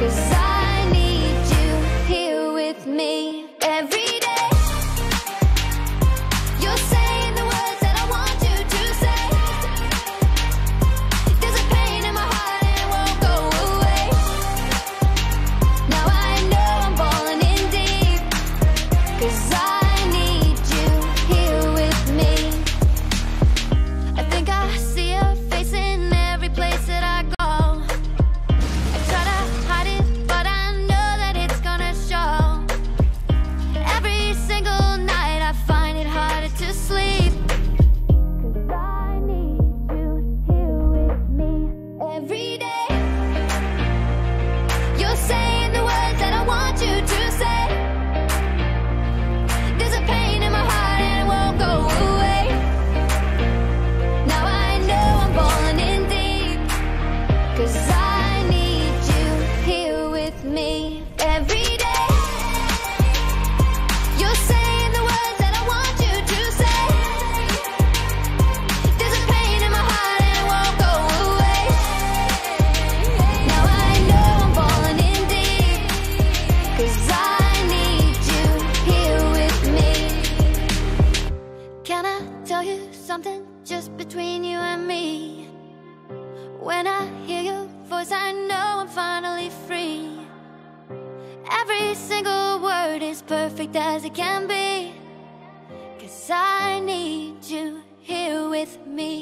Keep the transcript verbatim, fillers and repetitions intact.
'cause I need you here with me every day. You're saying the words that I want you to say. There's a pain in my heart and it won't go away. Now I know I'm falling in deep, 'cause I need you here with me. I think I see your face in every place that I go. I try to hide it, but I know that it's gonna show. Every single night I find it harder to sleep, 'cause I need you here with me every day. You're saying the words that I want you to say. There's a pain in my heart and it won't go away. Now I know I'm falling in deep, 'cause I need you here with me every day. You're saying the words that I want you to say. There's a pain in my heart and it won't go away. Now I know I'm falling in deep, 'cause I need you here with me. Can I tell you something just between you and me? When I hear your voice, I know I'm finally free. Every single word is perfect as it can be, 'cause I need you here with me.